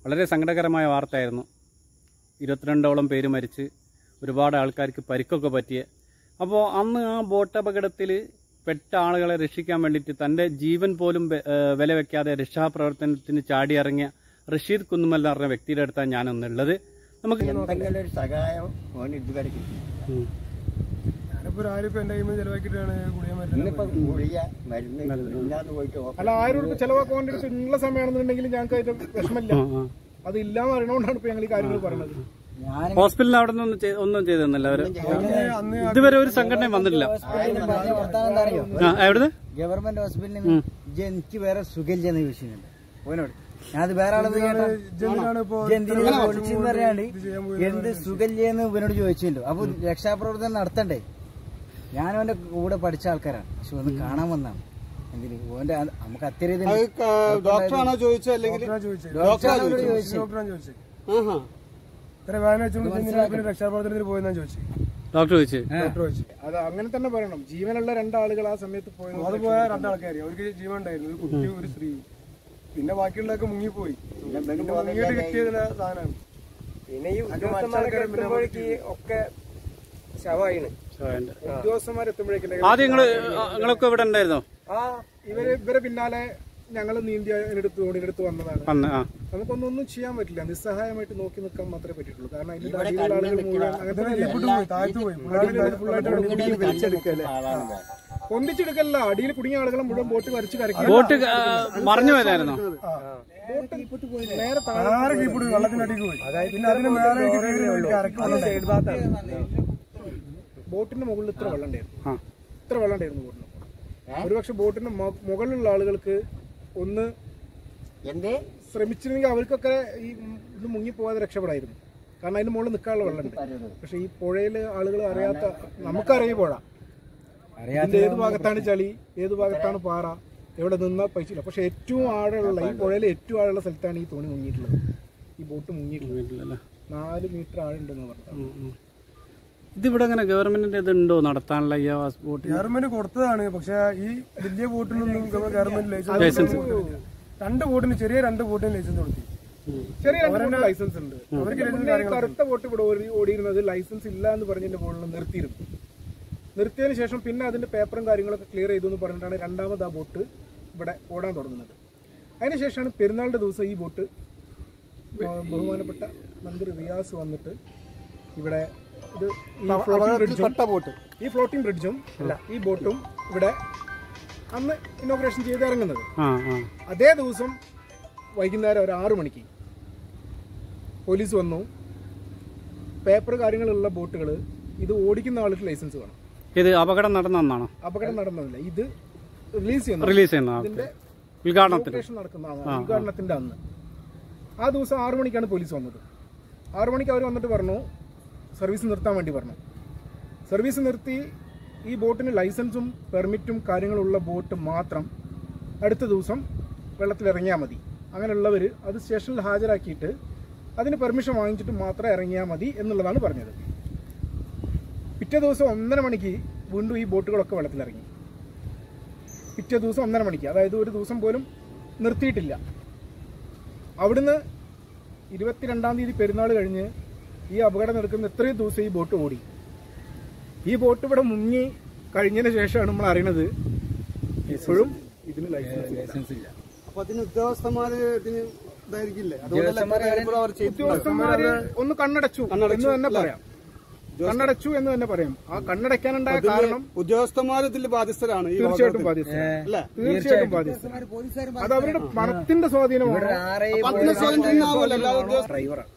വളരെ സങ്കടകരമായ വാർത്തയായിരുന്നു. 22ഓളം പേര് മരിച്ച് ഒരുപാട് ആൾക്കാർക്ക് പരിക്കൊക്കെ പറ്റിയ. അപ്പോൾ അന്ന് ആ ബോട്ട് അപകടത്തിൽ പെട്ട ആളുകളെ രക്ഷിക്കാൻ വേണ്ടിയിട്ട് തൻ്റെ ജീവൻ പോലും വില വെക്കാതെ രക്ഷാപ്രവർത്തനത്തിന് ചാടിയിറങ്ങിയ റഷീദ് കുന്നുമൽ എന്ന് പറഞ്ഞ വ്യക്തിയുടെ അടുത്താണ് ഞാനൊന്നുള്ളത്. നമുക്ക് എന്തെങ്കിലും ഒരു സഹായം ഇതുവരെ അല്ല 1000 രൂപ ചെലവാക്കാൻ ഉള്ള സമയമാണെന്നുണ്ടെങ്കിൽ ഞങ്ങൾക്ക് അതിന്റെ വിഷമമില്ല. അത് ഇല്ലാന്ന് അറിയണോണ്ടാണ് ഇപ്പൊ ഞങ്ങൾ ഈ കാര്യങ്ങൾ പറയുന്നത്. ഹോസ്പിറ്റലിൽ അവിടെ ഒന്നും ചെയ്തെന്നല്ല അവര് ഇതുവരെ ഒരു സംഘടന വന്നിട്ടില്ല. എവിടെ ഗവൺമെന്റ് ഹോസ്പിറ്റലിൽ എനിക്ക് വേറെ സുഖമില്ലെന്ന് ചോദിച്ചിട്ടുണ്ട് ഓനോട്. ഞാനത് വേറെ ആളത് വിളിച്ചെന്ന് പറയാണ്ട് എന്ത് സുഖമില്ലെന്ന് ഇവനോട് ചോദിച്ചിട്ടുണ്ടോ. അപ്പൊ രക്ഷാപ്രവർത്തനം നടത്തണ്ടേ? ഞാനും അവന്റെ കൂടെ പഠിച്ച ആൾക്കാരാണ്. പക്ഷെ ഒന്ന് കാണാൻ വന്നാണ്. എന്തിന് ഓന്റെ നമുക്ക് അത്രയും ഡോക്ടറാണോ ചോദിച്ചത് അല്ലെങ്കിൽ രക്ഷാപ്രവർത്തനത്തിന് പോയെന്നാ ചോദിച്ചു. ഡോക്ടർ ചോദിച്ചു. അത് അങ്ങനെ തന്നെ പറയണം. ജീവനുള്ള 2 ആളുകൾ ആ സമയത്ത് പോയത്. അത് പോയ 2 ആൾക്കാര് അവർക്ക് ജീവൻ ഉണ്ടായിരുന്നു. ഒരു കുട്ടി ഒരു സ്ത്രീ. പിന്നെ ബാക്കിയുള്ളതൊക്കെ മുങ്ങിപ്പോയി. മുങ്ങിയിട്ട് കിട്ടിയതിന്റെ സാധനമാണ്. പിന്നെ ഈ ഉദ്യോഗസ്ഥന്മാരൊക്കെ ഒക്കെ ശവമായിന്. ഉദ്യോഗസ്ഥന്മാരെത്തുമ്പോഴേക്കും ആദ്യം നിങ്ങളൊക്കെ ഇവിടെ ഉണ്ടായിരുന്നോ? ഇവരെ പിന്നാലെ ഞങ്ങൾ നീന്തി ഓടിയെടുത്ത് വന്നതാണ്. നമുക്കൊന്നും ചെയ്യാൻ പറ്റില്ല. നിസ്സഹായമായിട്ട് നോക്കി നിൽക്കാൻ മാത്രമേ പറ്റുള്ളൂ. കാരണം അതിന്റെ അടിയിലുള്ള ആളുകൾ മുഴുവൻ പൊന്തിച്ചെടുക്കല്ല. അടിയിൽ കുടുങ്ങിയ ആളുകളെ മുഴുവൻ ബോട്ട് വരച്ച് കരക്കി ബോട്ട് മറിഞ്ഞു പോയതായിരുന്നു. നേരെ താഴെ വെള്ളത്തിനടിക്ക് പോയി. പിന്നെ അതിന് ബോട്ടിന്റെ മുകളിൽ ഇത്ര വെള്ളം ഉണ്ടായിരുന്നു. ബോട്ടിന് ഒരുപക്ഷെ ബോട്ടിന്റെ മുകളിലുള്ള ആളുകൾക്ക് ഒന്ന് ശ്രമിച്ചിരുന്നെങ്കിൽ അവർക്കൊക്കെ ഈ ഇത് മുങ്ങിപ്പോവാതെ രക്ഷപ്പെടായിരുന്നു. കാരണം അതിന്റെ മുകളിൽ നിൽക്കാനുള്ള വെള്ളമുണ്ട്. പക്ഷെ ഈ പുഴയില് ആളുകൾ അറിയാത്ത, നമുക്കറിയ പുഴ ഇതിന്റെ ഏത് ഭാഗത്താണ് ചളി, ഏത് ഭാഗത്താണ് പാറ, എവിടെ നിന്നാൽ പൈച്ചില്ല. പക്ഷെ ഏറ്റവും ആഴമുള്ള ഈ പുഴയിലെ ഏറ്റവും ആഴമുള്ള സ്ഥലത്താണ് ഈ തോണി മുങ്ങിയിട്ടുള്ളത്. ഈ ബോട്ട് മുങ്ങിയിട്ടുള്ളത് 4 മീറ്റർ ആഴുണ്ടെന്ന് പറഞ്ഞു. ഇതിവിടെ അങ്ങനെ ഗവൺമെന്റിന്റെ ഇതുണ്ടോ നടത്താനുള്ള ഈ ബോട്ട്? ഗവൺമെന്റ് കൊടുത്തതാണ്. പക്ഷെ ഈ വലിയ ബോട്ടിനൊന്നും ഗവൺമെന്റ് ലൈസൻസ് 2 ബോട്ടിന് ചെറിയ 2 ബോട്ടിന് ലൈസൻസ് കൊടുത്തു. ചെറിയ ലൈസൻസ് ഉണ്ട്. കറുത്ത ബോട്ട് ഇവിടെ ഓടിയിരുന്നത് ലൈസൻസ് ഇല്ല എന്ന് പറഞ്ഞതിന്റെ മുകളിൽ നിർത്തിയതിനു ശേഷം പിന്നെ അതിന്റെ പേപ്പറും കാര്യങ്ങളൊക്കെ ക്ലിയർ ചെയ്തു എന്ന് പറഞ്ഞിട്ടാണ് 2ാമത് ആ ബോട്ട് ഇവിടെ ഓടാൻ തുടങ്ങുന്നത്. അതിനുശേഷമാണ് പെരുന്നാളിന്റെ ദിവസം ഈ ബോട്ട് ബഹുമാനപ്പെട്ട മന്ത്രി റിയാസ് വന്നിട്ട് ഇവിടെ ഈ ഫ്ലോട്ടിംഗ് ബ്രിഡ്ജും ഈ ബോട്ടും ഇവിടെ അന്ന് ഇനോഗ്രേഷൻ ചെയ്ത് ഇറങ്ങുന്നത്. അതേ ദിവസം വൈകുന്നേരം ഒരു 6 മണിക്ക് പോലീസ് വന്നു. പേപ്പർ കാര്യങ്ങളുള്ള ബോട്ടുകൾ ഇത് ഓടിക്കുന്ന ആൾക്ക് ലൈസൻസ് വേണം. ഇത് അപകടം നടന്നതാണോ? അപകടം നടന്നതല്ല, ഇത് റിലീസ് ചെയ്യുന്ന ഇതിന്റെ ഉദ്ഘാടനത്തിന്റെ അന്ന് ആ ദിവസം 6 മണിക്കാണ് പോലീസ് വന്നത്. 6 മണിക്ക് അവർ വന്നിട്ട് പറഞ്ഞു സർവീസ് നിർത്താൻ വേണ്ടി പറഞ്ഞു. സർവീസ് നിർത്തി ഈ ബോട്ടിന് ലൈസൻസും പെർമിറ്റും കാര്യങ്ങളുള്ള ബോട്ട് മാത്രം അടുത്ത ദിവസം വെള്ളത്തിലിറങ്ങിയാൽ മതി. അങ്ങനെയുള്ളവർ അത് സ്റ്റേഷനിൽ ഹാജരാക്കിയിട്ട് അതിന് പെർമിഷൻ വാങ്ങിച്ചിട്ട് മാത്രം ഇറങ്ങിയാൽ മതി എന്നുള്ളതാണ് പറഞ്ഞത്. പിറ്റേ ദിവസം 1:30 മണിക്ക് വീണ്ടും ഈ ബോട്ടുകളൊക്കെ വെള്ളത്തിലിറങ്ങി. പിറ്റേ ദിവസം 1:30 മണിക്ക്, അതായത് ഒരു ദിവസം പോലും നിർത്തിയിട്ടില്ല. അവിടുന്ന് 22-ാം തീയതി പെരുന്നാൾ കഴിഞ്ഞ് ഈ അപകടം നടക്കുന്ന എത്രയും ദിവസം ഈ ബോട്ട് ഓടി. ഈ ബോട്ട് ഇവിടെ മുങ്ങി കഴിഞ്ഞതിന് ശേഷമാണ് നമ്മൾ അറിയണത് ഇപ്പോഴും ഇതിന് ലൈസൻസ് ഇല്ല. അപ്പൊ അതിന് ഉദ്യോഗസ്ഥന്മാര് ഉദ്യോഗസ്ഥന്മാര് ഒന്ന് കണ്ണടച്ചു എന്ന് തന്നെ പറയാം. ആ കണ്ണടയ്ക്കാനുണ്ടായ കാരണം ഉദ്യോഗസ്ഥന്മാർ ഇതിൽ ബാധ്യസ്ഥരാണ്. തീർച്ചയായിട്ടും ബാധ്യസ്ഥ. അത് അവരുടെ പണത്തിന്റെ സ്വാധീനമാണ്. ഡ്രൈവറാണ്.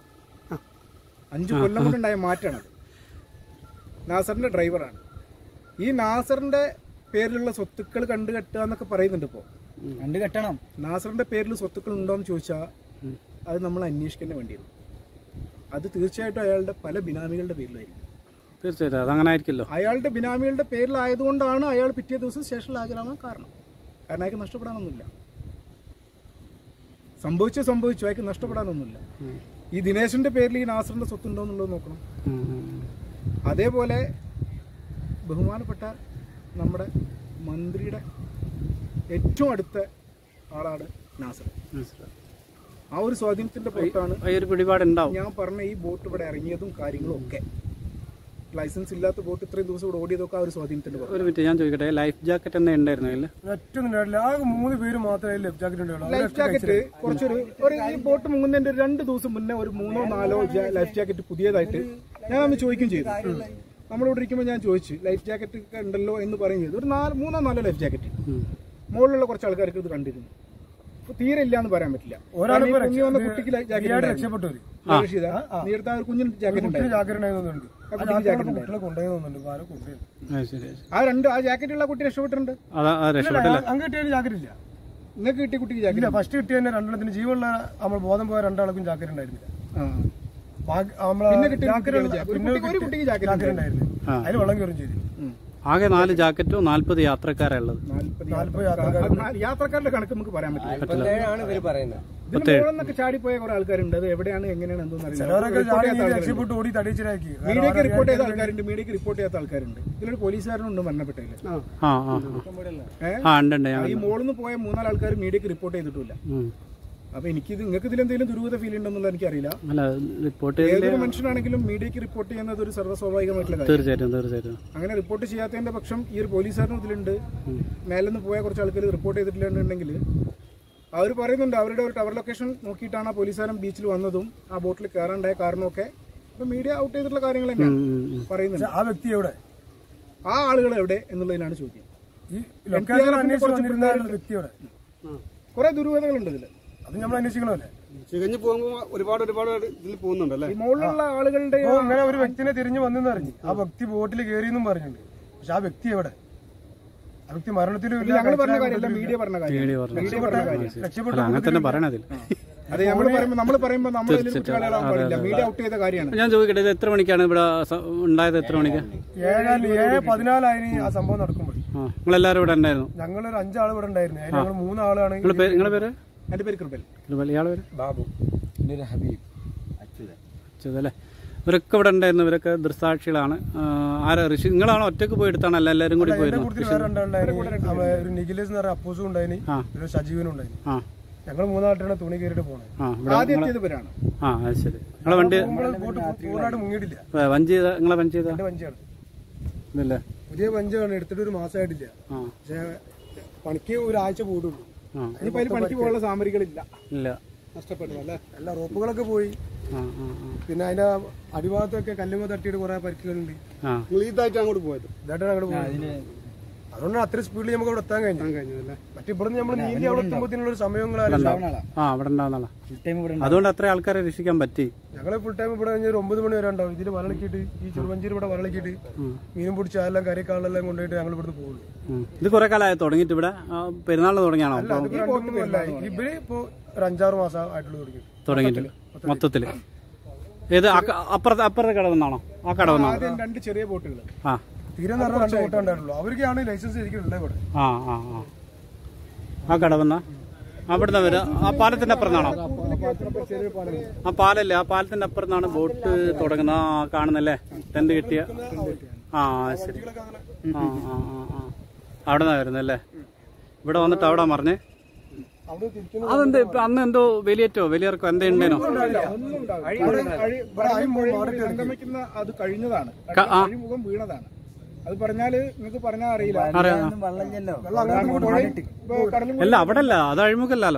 5 കൊല്ലം കൊണ്ടുണ്ടായ മാറ്റാണ്. നാസറിന്റെ ഡ്രൈവറാണ്. ഈ നാസറിന്റെ പേരിലുള്ള സ്വത്തുക്കൾ കണ്ടുകെട്ടുക എന്നൊക്കെ പറയുന്നുണ്ട്. ഇപ്പോൾ കണ്ടുകെട്ടണം. നാസറിന്റെ പേരിൽ സ്വത്തുക്കൾ ഉണ്ടോയെന്ന് ചോദിച്ചാൽ അത് നമ്മൾ അന്വേഷിക്കേണ്ട വേണ്ടിയിരുന്നു. അത് തീർച്ചയായിട്ടും അയാളുടെ പല ബിനാമികളുടെ പേരിലായിരിക്കും. തീർച്ചയായിട്ടും അതങ്ങനെ ആയിരിക്കുമല്ലോ. അയാളുടെ ബിനാമികളുടെ പേരിലായതുകൊണ്ടാണ് അയാൾ പിറ്റേ ദിവസം സ്റ്റേഷനിൽ ഹാജരാകാൻ കാരണം. അയാൾക്ക് നഷ്ടപ്പെടാനൊന്നുമില്ല. സംഭവിച്ചു അയാൾക്ക് നഷ്ടപ്പെടാനൊന്നുമില്ല. ഈ ദിനേശിന്റെ പേരിൽ ഈ നാസറിന്റെ സ്വത്തുണ്ടോ എന്നുള്ളത് നോക്കണം. അതേപോലെ ബഹുമാനപ്പെട്ട നമ്മുടെ മന്ത്രിയുടെ ഏറ്റവും അടുത്ത ആളാണ് നാസർ. ആ ഒരു സ്വാധീനത്തിന്റെ പുറത്താണ് ഒരു പിടിപാടുണ്ടാവും. ഞാൻ പറഞ്ഞ ഈ ബോട്ട് ഇവിടെ ഇറങ്ങിയതും കാര്യങ്ങളും ഒക്കെ. ലൈസൻസ് ഇല്ലാത്ത ബോട്ട് ഇത്രയും ദിവസം ഇവിടെ ഓടിയതൊക്കെ ആ ഒരു സ്വാധീനത്തിന്റെ പുറത്ത്. ഒരു മിനിറ്റ് ഞാൻ ചോദിക്കട്ടെ, ലൈഫ് ജാക്കറ്റ് എന്താ ഉണ്ടായിരുന്നു അതിൽ? ആകെ 3 പേര് മാത്രമേ ലൈഫ് ജാക്കറ്റ് ഉണ്ടാവുള്ളൂ. ലൈഫ് ജാക്കറ്റ് കുറച്ചൊരു ഈ ബോട്ട് മുങ്ങുന്നതിന്റെ 2 ദിവസം മുന്നേ ഒരു 3-4 ലൈഫ് ജാക്കറ്റ് പുതിയതായിട്ട് ഞാൻ ഒന്ന് ചോദിക്കുകയും ചെയ്തു. നമ്മളിവിടെ ഇരിക്കുമ്പോൾ ഞാൻ ചോദിച്ചു ലൈഫ് ജാക്കറ്റ് ഒക്കെ ഉണ്ടല്ലോ എന്ന് പറയുകയും ചെയ്തു. ഒരു 3-4 ലൈഫ് ജാക്കറ്റ് മുകളിലുള്ള കുറച്ച് ആൾക്കാർക്ക് ഇത് കണ്ടിരുന്നു. തീരെ ഇല്ല എന്ന് പറയാൻ പറ്റില്ല. കുഞ്ഞു വന്ന കുട്ടിക്ക് ജാക്കറ്റ് രക്ഷപ്പെട്ടു. നീ എടുത്ത ഒരു കുഞ്ഞിന് ജാക്കറ്റ് ഉണ്ടായിരുന്നു. ആ ജാക്കറ്റുള്ള കുട്ടി രക്ഷപ്പെട്ടിട്ടുണ്ട്. ജാക്കറ്റ് ഇല്ല. നിങ്ങൾക്ക് കിട്ടിയ കുട്ടിക്ക് ജാക്കറ്റ് ഫസ്റ്റ് കിട്ടിയ 2 ജീവനുള്ള നമ്മൾ ബോധം പോയ 2 ആൾക്കും ജാക്കറ്റ് ഉണ്ടായിരുന്നില്ല. ഒരു കുട്ടിക്ക് ജാക്കറ്റ് ഉണ്ടായിരുന്നു. അതിന് വെള്ളം കയറും ചെയ്തു. ആകെ 4 ജാക്കറ്റോ 40 യാത്രക്കാരുള്ളത്. 40 യാത്രക്കാരുടെ കണക്ക് നമുക്ക് പറയാൻ പറ്റില്ല. ഇതിന് മുകളിൽ ചാടിപ്പോയ കുറെ ആൾക്കാരുണ്ട്. അത് എവിടെയാണ് എങ്ങനെയാണ് എന്തോന്നും മീഡിയക്ക് റിപ്പോർട്ട് ചെയ്ത ആൾക്കാരുണ്ട്, മീഡിയക്ക് റിപ്പോർട്ട് ചെയ്യാത്ത ആൾക്കാരുണ്ട്. ഇതിലൊരു പോലീസുകാരനുണ്ട് മരണപ്പെട്ടതില്. ഈ മുകളിൽ നിന്ന് പോയ 3-4 ആൾക്കാർ മീഡിയക്ക് റിപ്പോർട്ട് ചെയ്തിട്ടില്ല. അപ്പൊ എനിക്ക് നിങ്ങൾക്ക് ഇതിലെന്തെങ്കിലും ദുരൂഹത ഫീൽ ഉണ്ടെന്നുള്ള എനിക്കറിയില്ല. ഏതൊരു മനുഷ്യനാണെങ്കിലും മീഡിയക്ക് റിപ്പോർട്ട് ചെയ്യുന്നത് ഒരു സർവ്വസ്വാഭാവികമായിട്ടുള്ള കാര്യം. അങ്ങനെ റിപ്പോർട്ട് ചെയ്യാത്തതിന്റെ പക്ഷം ഈ ഒരു പോലീസുകാരനും ഇതിലുണ്ട്. മേലെന്ന് പോയ കുറച്ച് ആൾക്കാർ റിപ്പോർട്ട് ചെയ്തിട്ടില്ലെന്നുണ്ടെങ്കിൽ അവർ പറയുന്നുണ്ട് അവരുടെ ഒരു ടവർ ലൊക്കേഷൻ നോക്കിയിട്ടാണ് ആ പോലീസുകാരൻ ബീച്ചിൽ വന്നതും ആ ബോട്ടിൽ കയറാണ്ടായ കാരണമൊക്കെ ഇപ്പൊ മീഡിയ ഔട്ട് ചെയ്തിട്ടുള്ള കാര്യങ്ങൾ തന്നെയാണ് പറയുന്നത്. ആ വ്യക്തി എവിടെ, ആ ആളുകൾ എവിടെ എന്നുള്ളതിനാണ് ചോദ്യം. കുറെ ദുരൂഹതകളുണ്ട് ഇതില്. അത് നമ്മൾ അന്വേഷിക്കണമല്ലേ? ചികഞ്ഞു പോകുമ്പോ ഒരുപാട് ഇതിൽ പോകുന്നുണ്ടല്ലേ? ഈ മുകളിലുള്ള ആളുകളുടെ അങ്ങനെ ഒരു വ്യക്തിനെ തിരിഞ്ഞു വന്നെന്ന് അറിഞ്ഞു. ആ വ്യക്തി ബോട്ടിൽ കയറിയെന്നും പറഞ്ഞിട്ടുണ്ട്. പക്ഷെ ആ വ്യക്തി എവിടെ? ആ വ്യക്തി മരണത്തിലും ഞങ്ങൾ പറഞ്ഞ കാര്യമല്ല, മീഡിയ പറഞ്ഞ കാര്യം. അതെ, നമ്മൾ പറയുമ്പോ നമ്മൾ മീഡിയ ഔട്ട് ചെയ്ത കാര്യമാണ്. ഞാൻ ചോദിക്കട്ടെ, ഇത് എത്ര മണിക്കാണ് ഇവിടെ ഉണ്ടായത്? എത്ര മണിക്ക്? 7:14 ആ സംഭവം നടക്കുമ്പോൾ നിങ്ങളെല്ലാരും ഇവിടെ ഉണ്ടായിരുന്നു? ഞങ്ങളൊരു 5 ആൾ ഇവിടെ ഉണ്ടായിരുന്നു. അതിൽ ഞങ്ങൾ 3 ആളാണ്. നിങ്ങളുടെ പേര്? എന്റെ പേര് കൃപൽ. ഇയാളെ പേര്? ബാബു. ഹബീബ്. അല്ലേ? ഇവരൊക്കെ ഇവിടെ ഉണ്ടായിരുന്നു. ഇവരൊക്കെ ദൃസാക്ഷികളാണ്. ആരാ ഋഷി? നിങ്ങളാണോ ഒറ്റക്ക് പോയി എടുത്താണ്? അല്ല എല്ലാവരും കൂടി പോയിരുന്നു? ഒരു നിഖിലേസ് എന്ന് പറഞ്ഞ അപ്പൂസും ഉണ്ടായിന്, ഒരു സജീവനും ഉണ്ടായിന്. ഞങ്ങൾ 3 ആൾക്കാരാണ് തുണി കയറിയിട്ട് പോണത്. ശരി. നിങ്ങളെ വണ്ടി പൂർണ്ണമായിട്ട് മുങ്ങിയിട്ടില്ല. നിങ്ങളെ വഞ്ചി ചെയ്ത വഞ്ചിയാണ് ഇതല്ലേ? പുതിയ വഞ്ചിയാണ്. എടുത്തിട്ട് ഒരു മാസമായിട്ടില്ല. പക്ഷെ പണിക്ക് ഒരാഴ്ച കൂടുള്ളൂ. പണിക്ക് പോകാനുള്ള സാമഗ്രികളില്ല. നഷ്ടപ്പെട്ടു അല്ലേ? എല്ലാ റോപ്പുകളൊക്കെ പോയി. പിന്നെ അതിന്റെ അടിഭാഗത്തൊക്കെ കല്ലുമ തട്ടിയിട്ട് കുറെ പരിക്കുകളുണ്ട്. ഇതായിട്ട് അങ്ങോട്ട് പോയത്. ഇതായിട്ടാണ് അങ്ങോട്ട് പോയത്. അതുകൊണ്ടാണ് അത്ര സ്പീഡിൽ നമുക്ക് അവിടെ എത്താൻ കഴിഞ്ഞല്ലേ? മറ്റിവിടുന്ന് നമ്മൾ നീന്തി അവിടെ എത്തുമ്പോഴത്തേനുള്ള ഒരു സമയങ്ങളാണ്. അതുകൊണ്ട് അത്ര ആൾക്കാരെ രക്ഷിക്കാൻ പറ്റി. ഞങ്ങള് ഫുൾ ടൈം ഇവിടെ 9 മണി വരെ ഉണ്ടാവും. ഇതിൽ വരളിക്കിട്ട് ഈ ചെറുവഞ്ചിയിൽ ഇവിടെ വരളിക്കിട്ട് മീനും പിടിച്ച് അതെല്ലാം കറിക്കാളെല്ലാം കൊണ്ടുപോയിട്ട് ഞങ്ങൾ ഇവിടുന്ന് പോകുള്ളൂ. ഇത് കുറെ കാലമായി തുടങ്ങിയിട്ട് ഇവിടെ പെരുന്നാളിന് തുടങ്ങിയാണോ? ഇവര് ഇപ്പൊ ഒരു 5-6 മാസം ആയിട്ടുള്ള തുടങ്ങിയിട്ടില്ല മൊത്തത്തില്. ഏത് അപ്പുറത്തെ കടവെന്നാണോ? ആ കടവെന്നാണോ? 2 ചെറിയ ബോട്ടുകൾ. തീരെ നിറഞ്ഞ 2 ബോട്ടേ ഉണ്ടായിട്ടുള്ളൂ. അവർക്കാണ് ലൈസൻസ് ശരിക്കുള്ളത് ഇവിടെ. ആ കടവെന്നാ അവിടുന്ന് വരാ? ആ പാലത്തിന്റെ അപ്പുറത്താണോ? ആ പാലല്ലേ? ആ പാലത്തിന്റെ അപ്പുറത്താണ് ബോട്ട് തുടങ്ങുന്നത്. ആ കാണുന്നല്ലേ ടെന്റ് കിട്ടിയ? ശരി. അവിടെ നിന്നാ വരുന്നല്ലേ? ഇവിടെ വന്നിട്ട് അവിടെ മറിഞ്ഞേ? അതെന്ത് ഇപ്പൊ അന്ന് എന്തോ വലിയർക്കോ എന്താ ഉണ്ടേനോ? അത് കഴിഞ്ഞതാണ്, അഴിമുഖം വീണതാണ്. അത് പറഞ്ഞാല് നിങ്ങൾക്ക് പറഞ്ഞാൽ അറിയില്ല. അല്ല അവിടെ അല്ല, അത് അഴിമുഖല്ലോ.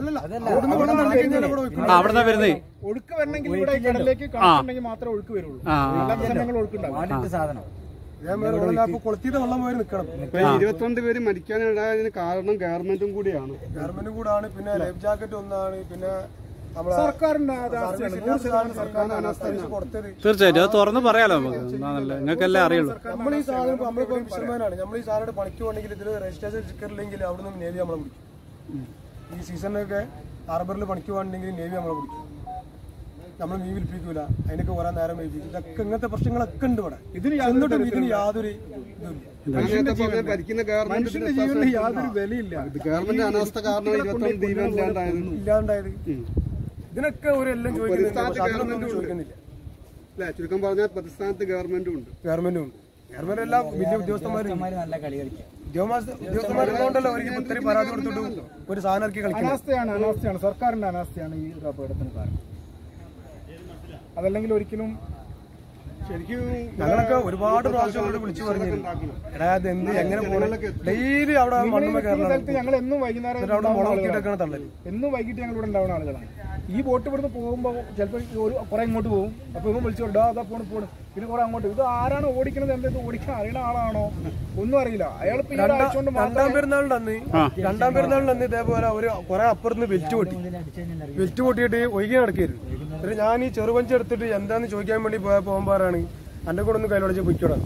അവിടെ വരുന്നേ ഒഴുക്ക് വരണമെങ്കിൽ ഇവിടെ കടലിലേക്ക് കാറ്റുണ്ടെങ്കിൽ മാത്രമേ ഒഴുക്ക് വരുള്ളൂ. സാധനം കൊളുത്തിയിട്ട് വെള്ളം പോയി നിൽക്കണം. 22 പേര് മരിക്കാനുണ്ടായതിന് കാരണം ഗവൺമെന്റും കൂടിയാണ്. പിന്നെ ലൈഫ് ജാക്കറ്റ് ഒന്നാണ്. പിന്നെ തീർച്ചയായിട്ടും അത് തുറന്ന് പറയാലോ നമുക്ക്. നിങ്ങൾക്കെല്ലാം അറിയുള്ളൂ. നമ്മൾ ഈ സാധനം നമ്മളിപ്പോ ഫിഷർമാനാണ്. നമ്മൾ ഈ സാധനം പണിക്ക് പോകണമെങ്കിൽ ഇതിന് രജിസ്ട്രേഷൻ സ്റ്റിക്കർ ഇല്ലെങ്കിൽ അവിടെ നിന്ന് നേവി നമ്മളെ പിടിക്കും. ഈ സീസണിലൊക്കെ ഹാർബറിൽ പണിക്ക് പോകണമെങ്കിൽ നേവി നമ്മളെ പിടിക്കും. നമ്മൾ മീൻ വിൽപ്പിക്കൂല, അതിനൊക്കെ കുറെ നേരം വൈകിക്കും. ഇതൊക്കെ ഇങ്ങനത്തെ പ്രശ്നങ്ങളൊക്കെ ഉണ്ട് ഇവിടെ. ഇതിന് യാതൊരു ഭരിക്കുന്ന ഗവൺമെന്റിന്റെ യാതൊരു വിലയില്ല. ഗവൺമെന്റ് അനാസ്ഥ കാരണം ഇല്ലാണ്ടായത്. ഇതിനൊക്കെ ഒരെല്ലാം ചോദിക്കുന്നില്ല. ചുരുക്കം പറഞ്ഞാൽ പ്രതിസ്ഥാനത്ത് ഗവൺമെന്റും ഉണ്ട്. ഗവൺമെന്റ് എല്ലാം വലിയ ഉദ്യോഗസ്ഥന്മാരും നല്ല കളി കളിക്കാം. ഉദ്യോഗസ്ഥന്മാരുള്ളതുകൊണ്ടല്ലോ അവർക്ക് ഇത്രയും പരാതി കൊടുത്തിട്ട് ഒരു സാധനം ഇറക്കി കളിക്കുന്നത്. അനാസ്ഥയാണ് സർക്കാരിന്റെ അനാസ്ഥയാണ് ഈ ഒരു അപകടത്തിന് കാരണം. അതല്ലെങ്കിൽ ഒരിക്കലും ശരിക്കും ഞങ്ങളൊക്കെ ഒരുപാട് പ്രാവശ്യം അവരോട് വിളിച്ചു പറഞ്ഞു, എടാ അത് എന്ത് എങ്ങനെ പോകണം, ഡെയിലി അവിടെ മണ്ണുമ്മ കയറണം, ഞങ്ങൾ എന്നും വൈകുന്നേരം അവിടെ മുളകിട്ടൊക്കെയാണ് തള്ളല്. എന്നും വൈകിട്ട് ഞങ്ങൾ ഇവിടെ ഉണ്ടാവുന്ന ആളുകളാണ്. ഈ ബോട്ട് ഇവിടുന്ന് പോകുമ്പോൾ ചിലപ്പോൾ കുറെ ഇങ്ങോട്ട് പോകും, അപ്പൊ ഇവൻ വിളിച്ചു വിടാ അതാ പോണ് പിന്നെ കുറെ അങ്ങോട്ട്. ഇത് ആരാണ് ഓടിക്കുന്നത്, എന്തെങ്കിലും ഓടിക്കാൻ അറിയുന്ന ആളാണോ ഒന്നും അറിയില്ല. അയാൾ രണ്ടാം പെരുന്നാളിന്റെ അന്ന് ഇതേപോലെ ഒരു കുറെ അപ്പുറത്ത് വെൽറ്റ് പൊട്ടിയിട്ട് ഒഴുകി നടക്കരുത്. എന്നിട്ട് ഞാൻ ഈ ചെറുപഞ്ച് എടുത്തിട്ട് എന്താന്ന് ചോദിക്കാൻ വേണ്ടി പോകുമ്പോഴാണ് എന്റെ കൂടെ ഒന്ന് കയ്യിലൊടിച്ച് പൊയ്ക്കോടാ.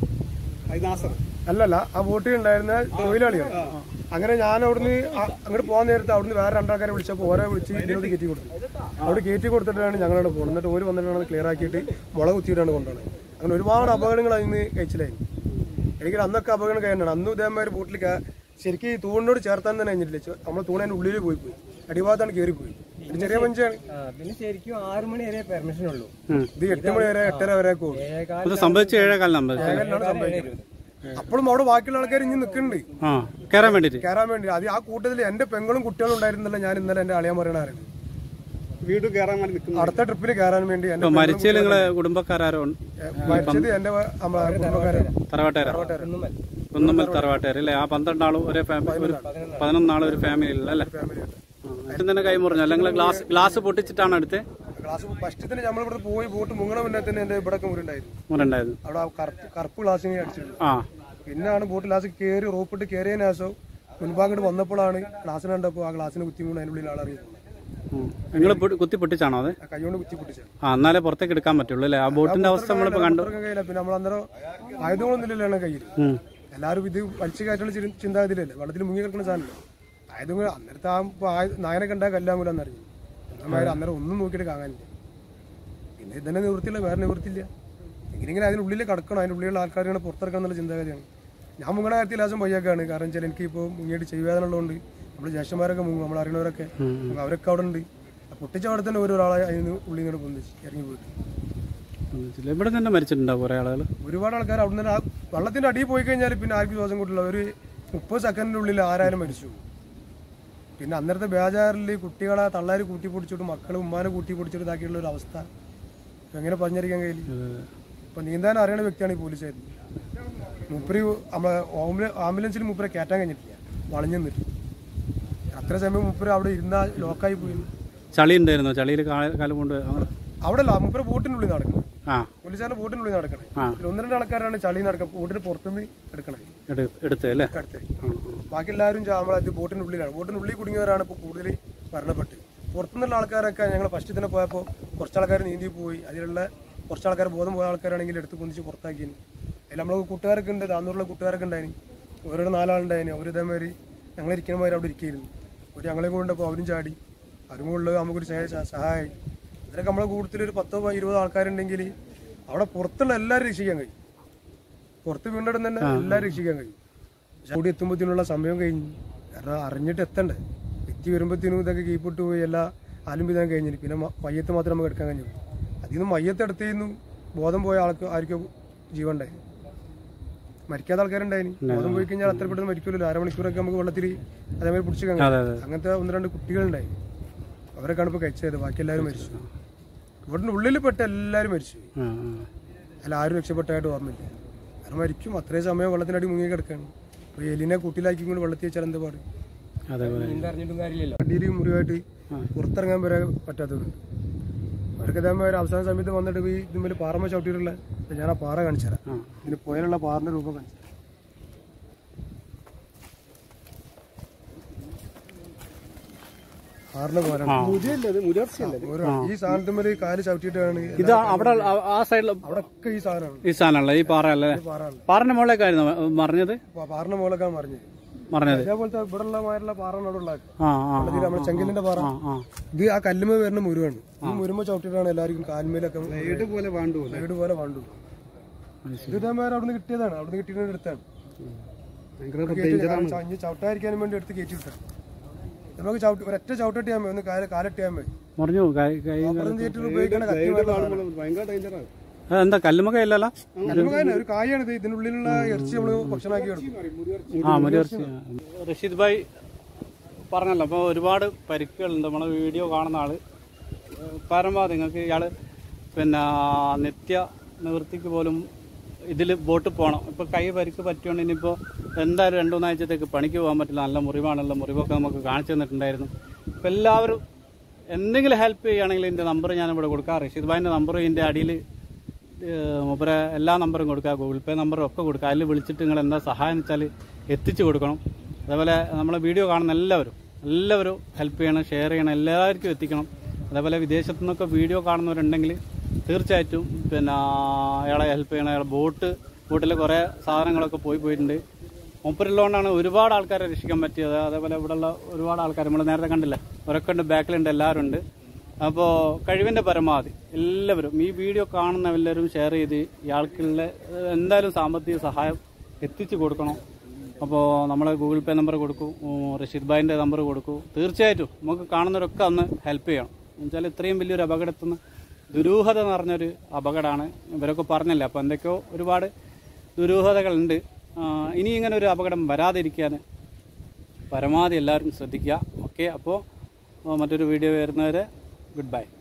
അല്ലല്ല, ആ ബോട്ടിൽ ഉണ്ടായിരുന്ന തൊഴിലാളികൾ. അങ്ങനെ ഞാൻ അവിടുന്ന് അങ്ങോട്ട് പോകാൻ നേരത്തെ അവിടുന്ന് വേറെ രണ്ടാൾക്കാരെ വിളിച്ചപ്പോൾ ഓരോ വിളിച്ച് ഇതിനോട് കയറ്റി കൊടുത്തു. അവിടെ കയറ്റി കൊടുത്തിട്ടാണ് ഞങ്ങളവിടെ പോകുന്നത്. എന്നിട്ട് ഓര് വന്നിട്ടാണ് ക്ലിയർ ആക്കിയിട്ട് മുള കുത്തിയിട്ടാണ് കൊണ്ടുപോകുന്നത്. അങ്ങനെ ഒരുപാട് അപകടങ്ങൾ അതിന് കഴിച്ചിലായി. എനിക്ക് അന്നൊക്കെ അപകടം കഴിയണം. അന്നും ഇതേമാതിരി ബോട്ടിൽ ശരിക്കും ഈ തൂണിനോട് ചേർത്താൻ തന്നെ കഴിഞ്ഞിട്ടില്ല. നമ്മൾ തൂണതിന്റെ ഉള്ളിൽ പോയി അടിഭാഗത്താണ് കയറിപ്പോയി. ചെറിയ പഞ്ചാണ്. പിന്നെ ശരിക്കും 6 മണി വരെ പെർമിഷൻ ഉള്ളൂ. ഇത് 8 മണി വരെ 8:30 വരെ പോകും. സംഭവിച്ച 7:15 സംഭവിക്കുന്നത്. അപ്പോഴും അവിടെ ബാക്കിയുള്ള ആൾക്കാർ ഇനി നിൽക്കുന്നുണ്ട് കയറാൻ വേണ്ടി. അത് ആ കൂട്ടത്തിൽ എന്റെ പെങ്ങളും കുട്ടികളും ഉണ്ടായിരുന്നില്ല. ഞാൻ ഇന്നലെ എന്റെ അളിയാൻ പറയണായിരുന്നു വീട് കയറാൻ വേണ്ടി നിൽക്കുന്നു. അടുത്ത ട്രിപ്പിൽ കയറാൻ വേണ്ടി. മരിച്ചതിൽ നിങ്ങളെ കുടുംബക്കാരോ? മരിച്ചത് എന്റെ കുടുംബക്കാരാണ്. കുന്നുമ്മൽ തറവാട്ടുകാർ അല്ലേ? ആ 12 ആളും ഒരേ ഫാമിലി, 11 ആളും ഒരു ഫാമിലി അല്ലേ? തന്നെ കൈ മുറിഞ്ഞു അല്ലെങ്കിൽ ഗ്ലാസ് പൊട്ടിച്ചിട്ടാണ് അടുത്ത്? ഗ്ലാസ് ഫസ്റ്റ് തന്നെ നമ്മളിവിടെ പോയി ബോട്ട് മുങ്ങണ മുന്നേ തന്നെ എന്റെ ഇവിടെ മുറുണ്ടായിരുന്നു. അവിടെ കറുപ്പ് ഗ്ലാസ്സിനെ അടിച്ചിട്ടുണ്ട്. പിന്നെയാണ് ബോട്ട് ഗ്ലാസ് കയറി റോപ്പിട്ട് കയറിയതിന് ശേഷം മുൻപാങ്ങോട്ട് വന്നപ്പോഴാണ് ഗ്ലാസ്സിന് കണ്ടപ്പോൾ ആ ഗ്ലാസ്സിന് കുത്തി വീണ് അതിനുള്ളിൽ ആളറിയുന്നത്. നിങ്ങൾ കുത്തി പൊട്ടിച്ചാണോ അത്? കൈകൊണ്ട് കുത്തി പൊട്ടിച്ചു. എന്നാലേ പുറത്തേക്ക് എടുക്കാൻ പറ്റുള്ളൂ അല്ലേ? ആ ബോട്ടിന്റെ അവസ്ഥ നമ്മളിപ്പോ കണ്ടു. പിന്നെ നമ്മളന്നേരം ആയുധങ്ങളൊന്നുമില്ലല്ലോ കയ്യിൽ. എല്ലാവരും ഇത് വലിച്ചു കയറ്റുള്ള ചിന്താഗതിയിലല്ലേ, വെള്ളത്തിൽ മുങ്ങി കിടക്കുന്ന സാധനമല്ലേ ആയുധങ്ങൾ. അന്നേരത്തെ ആ നായനെ കണ്ടാൽ കല്ലാമൂലെന്നറിയും. അന്നേരം ഒന്നും നോക്കിയിട്ട് കാണാനില്ല. പിന്നെ ഇതന്നെ നിവൃത്തിയില്ല, വേറെ നിവൃത്തിയില്ല. എങ്ങനെയെങ്കിലും അതിനുള്ളിൽ കിടക്കണം, അതിനുള്ളിലുള്ള ആൾക്കാരാണ് പുറത്തിറക്കണം എന്നുള്ള ചിന്താഗതിയാണ്. ഞാൻ മുങ്ങണ കാര്യത്തിൽ ലാസം വയ്യാക്കാണ്. കാരണം വെച്ചാൽ എനിക്കിപ്പോൾ മുങ്ങിയിട്ട് ചെയ്വേദന ഉള്ളതുകൊണ്ട് നമ്മൾ ജ്യേഷ്ഠന്മാരൊക്കെ മുങ്ങും, നമ്മൾ അറിയണവരൊക്കെ അവരൊക്കെ അവിടെ ഉണ്ട്. പൊട്ടിച്ച അവിടെ തന്നെ ഒരാളെ അതിന് ഉള്ളിൽ നിന്ന് പൊന്തിച്ച് ഇറങ്ങി പോയിട്ട് ഇവിടെ തന്നെ മരിച്ചിട്ടുണ്ടാവും കുറെ ആളുകൾ. ഒരുപാട് ആൾക്കാർ അവിടെ നിന്ന് ആ വെള്ളത്തിന്റെ അടിയിൽ പോയി കഴിഞ്ഞാൽ പിന്നെ ആർക്കും ശ്വാസം കിട്ടില്ല. ഒരു 30 സെക്കൻഡിനുള്ളിൽ ആരായാലും മരിച്ചു. പിന്നെ അന്നേരത്തെ ബേജാറിൽ കുട്ടികളെ തള്ളാര് കൂട്ടി പൊടിച്ചിട്ട് മക്കളെ ഉമ്മാനെ കൂട്ടി പൊടിച്ചിട്ട് ഇതാക്കിയുള്ള ഒരു അവസ്ഥ എങ്ങനെ പറഞ്ഞിരിക്കാൻ കഴിയില്ല. ഇപ്പൊ നീന്താൻ അറിയണ വ്യക്തിയാണ് ഈ പോലീസായിരുന്നു. മൂപ്പര് നമ്മളെ ആംബുലൻസിൽ മൂപ്പരെ കയറ്റാൻ കഴിഞ്ഞിട്ടില്ല, വളഞ്ഞു നിന്നിട്ട്. അത്ര സമയം മൂപ്പര് അവിടെ ഇരുന്ന ലോക്കായി പോയി. ചളി ഉണ്ടായിരുന്നോ? ചളിയിൽ കാലം കൊണ്ട് അവിടെ അല്ല, മൂപ്പര് ബോട്ടിനുള്ളിൽ നടക്കണം. പോലീസുകാരുടെ ബോട്ടിനുള്ളിൽ നടക്കണേ. 1-2 ആൾക്കാരാണ് ചളി നടക്കുക, ബോട്ടിന് പുറത്തുനിന്ന് എടുക്കണേ എടുത്തല്ലേ. ബാക്കി എല്ലാവരും നമ്മളെ ബോട്ടിനുള്ളിലാണ്. ബോട്ടിനുള്ളിൽ കുടുങ്ങിയവരാണ് ഇപ്പോൾ കൂടുതൽ മരണപ്പെട്ട്. പുറത്തുനിന്നുള്ള ആൾക്കാരൊക്കെ ഞങ്ങൾ ഫസ്റ്റ് തന്നെ പോയപ്പോൾ കുറച്ച് ആൾക്കാർ നീന്തി പോയി. അതിലുള്ള കുറച്ച് ആൾക്കാർ ബോധം പോയ ആൾക്കാരാണെങ്കിൽ എടുത്ത് പൊന്തിച്ച് പുറത്താക്കിന്. അതിൽ നമ്മൾ കൂട്ടുകാരൊക്കെ ഉണ്ട്, താന്നൂറുള്ള കൂട്ടുകാരൊക്കെ ഉണ്ടായിന്. ഓരോടെ 4 ആളുണ്ടായിന്. അവർ ഇതേമാതിരി ഞങ്ങളിരിക്കണമാതിരി അവിടെ ഇരിക്കുന്നു. ഒരു ഞങ്ങളെ കൊണ്ടപ്പോൾ അവരും ചാടി. അവരും കൊണ്ടുള്ളത് നമുക്കൊരു സഹായമായി. ഇതിനൊക്കെ നമ്മളെ കൂടുതൽ ഒരു 10-20 ആൾക്കാരുണ്ടെങ്കിൽ അവിടെ പുറത്തുള്ള എല്ലാവരും രക്ഷിക്കാൻ കഴിയും. പുറത്ത് വീണ്ടും തന്നെ എല്ലാവരും രക്ഷിക്കാൻ കഴിയും. പക്ഷെ കൂടി എത്തുമ്പോഴത്തേനുള്ള സമയം കഴിഞ്ഞു. കാരണം അറിഞ്ഞിട്ട് എത്തണ്ടേ. എത്തി വരുമ്പോഴത്തേനും ഇതൊക്കെ കീപ്പിട്ട് പോയി എല്ലാ ആലുംബിതാൻ കഴിഞ്ഞു. പിന്നെ മയ്യത്ത് മാത്രം നമുക്ക് എടുക്കാൻ കഴിഞ്ഞു. അതിൽ നിന്ന് മയ്യത്ത് എടുത്തിരുന്നു ബോധം പോയ ആർക്കും ജീവൻ ഉണ്ടായി. മരിക്കാത്ത ആൾക്കാരുണ്ടായിന്. ബോധം പോയി കഴിഞ്ഞാൽ അത്ര പെട്ടെന്ന് മരിക്കില്ലല്ലോ. 1/2 മണിക്കൂറൊക്കെ നമുക്ക് വെള്ളത്തിൽ അതേമാതിരി പിടിച്ചു കഴിഞ്ഞു. അങ്ങനത്തെ 1-2 കുട്ടികളുണ്ടായി. അവരൊക്കെയാണ് ഇപ്പോൾ കഴിച്ചത്. ബാക്കി എല്ലാവരും മരിച്ചു. ഇവിടെ ഉള്ളിൽ പെട്ട എല്ലാവരും മരിച്ചു. അല്ല ആരും രക്ഷപ്പെട്ടായിട്ട് ഓർമ്മയില്ല. കാരണം മരിക്കും. അത്രയും സമയം വെള്ളത്തിനടി മുങ്ങി കിടക്കുകയാണ്. അപ്പോൾ എലിനെ കൂട്ടിലാക്കി കൊണ്ട് വെള്ളത്തിൽ വെച്ചാൽ എന്താ പാട്? വണ്ടിയിൽ മുറിവായിട്ട് പുറത്തിറങ്ങാൻ വരെ പറ്റാത്തതുണ്ട്. അവർക്ക് ഇതേമാതിരി അവസാന സമയത്ത് വന്നിട്ട് ഈ ഇതുപോലെ പാറമ്മ ചവിട്ടിയിട്ടുള്ള ഞാൻ ആ പാറ കാണിച്ചു തരാം. ഇതിന് പോയാലുള്ള പാറിന്റെ രൂപം കാണിച്ചു. ഈ സാധനത്തിന്മേൽ കാല് ചവിട്ടിയിട്ടാണ് ഇത് അവിടെ ആ സൈഡിൽ അവിടൊക്കെ ഈ സാധനമാണ്. ഈ സാധനമല്ല ഈ പാറ അല്ലേ? പാറിന്റെ മുകളിലേക്കായിരുന്നു മറിഞ്ഞത്. പാറിന്റെ മുകളിലേക്കാണ് മറിഞ്ഞത്. അതേപോലത്തെ ഇവിടെ ഉള്ള പാറ നമ്മുടെ ചെങ്കലിന്റെ പാറ. ഇത് ആ കല്ലുമ വരുന്ന മുരുവാണ്. ഈ മുരുമ ചവിട്ടിയിട്ടാണ് എല്ലാവർക്കും കാൽമേലൊക്കെ വീട് പോലെ വാണ്ടു. ഇത് ഇതേമാതിരി അവിടുന്ന് കിട്ടിയതാണ്. അവിടുന്ന് കിട്ടിയിട്ട് എടുത്താണ്. ചവിട്ടാതിരിക്കാനും വേണ്ടി എടുത്ത് കയറ്റി വിട്ടാണ്. നമുക്ക് ഒരൊറ്റ ചവിട്ടിയാൽ മതി, ഒന്ന് കാലിട്ടിയാൽ മതി. പറഞ്ഞു ഉപയോഗിക്കണ ഭയങ്കര ഡേഞ്ചറാണ്. എന്താ കല്ലുമക്കയില്ലല്ലോ? ഒരു കായാണിത്. ഇതിനുള്ളിലുള്ള ഇറച്ചി നമ്മള് ഭക്ഷണമാക്കി എടുക്കും. ആ മുരിയിറച്ചി. റഷീദ് ഭായ് പറഞ്ഞല്ലോ, അപ്പോൾ ഒരുപാട് പരിക്കുകളുണ്ട്. നമ്മളെ വീഡിയോ കാണുന്ന ആള് പരമാവധി നിങ്ങൾക്ക് ഇയാൾ പിന്നെ നിത്യ നിവൃത്തിക്ക് പോലും ഇതിൽ ബോട്ടിൽ പോകണം. ഇപ്പോൾ കൈ പരിക്ക് പറ്റുകൊണ്ട് ഇനിയിപ്പോൾ എന്തായാലും 2-3 ആഴ്ചത്തേക്ക് പണിക്ക് പോകാൻ പറ്റില്ല. നല്ല മുറിവാണല്ലോ, മുറിവൊക്കെ നമുക്ക് കാണിച്ചു തന്നിട്ടുണ്ടായിരുന്നു. അപ്പോൾ എല്ലാവരും എന്തെങ്കിലും ഹെൽപ്പ് ചെയ്യുകയാണെങ്കിൽ എൻ്റെ നമ്പർ ഞാനിവിടെ കൊടുക്കാം. റഷീദ് ഭായിൻ്റെ നമ്പർ ഇതിൻ്റെ അടിയിൽ മൂപ്പരെ എല്ലാ നമ്പറും കൊടുക്കുക, ഗൂഗിൾ പേ നമ്പറും ഒക്കെ കൊടുക്കുക. അതിൽ വിളിച്ചിട്ട് നിങ്ങൾ എന്താ സഹായം വെച്ചാൽ എത്തിച്ചു കൊടുക്കണം. അതേപോലെ നമ്മളെ വീഡിയോ കാണുന്ന എല്ലാവരും ഹെൽപ്പ് ചെയ്യണം, ഷെയർ ചെയ്യണം, എല്ലാവർക്കും എത്തിക്കണം. അതേപോലെ വിദേശത്തു നിന്നൊക്കെ വീഡിയോ കാണുന്നവരുണ്ടെങ്കിൽ തീർച്ചയായിട്ടും പിന്നെ അയാളെ ഹെൽപ്പ് ചെയ്യണം. അയാളെ ബോട്ടിൽ കുറേ സാധനങ്ങളൊക്കെ പോയിട്ടുണ്ട്. മൂപ്പരുള്ളതുകൊണ്ടാണ് ഒരുപാട് ആൾക്കാരെ രക്ഷിക്കാൻ പറ്റിയത്. അതേപോലെ ഇവിടെയുള്ള ഒരുപാട് ആൾക്കാർ നമ്മൾ നേരത്തെ കണ്ടില്ലേ, അവരൊക്കെ ഉണ്ട്, ബാക്കിലുണ്ട്, എല്ലാവരും ഉണ്ട്. അപ്പോൾ കഴിവിൻ്റെ പരമാവധി എല്ലാവരും ഈ വീഡിയോ കാണുന്ന എല്ലാവരും ഷെയർ ചെയ്ത് ഇയാൾക്കുള്ള എന്തായാലും സാമ്പത്തിക സഹായം എത്തിച്ചു കൊടുക്കണം. അപ്പോൾ നമ്മൾ ഗൂഗിൾ പേ നമ്പർ കൊടുക്കും, റഷീദ് ഭായിൻ്റെ നമ്പർ കൊടുക്കും. തീർച്ചയായിട്ടും നമുക്ക് കാണുന്നവരൊക്കെ അന്ന് ഹെൽപ്പ് ചെയ്യണം. എന്നുവെച്ചാൽ ഇത്രയും വലിയൊരു അപകടത്തിൽ നിന്ന് ദുരൂഹത നിറഞ്ഞൊരു അപകടമാണ്. ഇവരൊക്കെ പറഞ്ഞില്ല, അപ്പോൾ എന്തൊക്കെയോ ഒരുപാട് ദുരൂഹതകളുണ്ട്. ഇനി ഇങ്ങനെ ഒരു അപകടം വരാതിരിക്കാൻ പരമാവധി എല്ലാവരും ശ്രദ്ധിക്കുക. ഓക്കെ, അപ്പോൾ മറ്റൊരു വീഡിയോ വരുന്നവരെ ഗുഡ് ബൈ.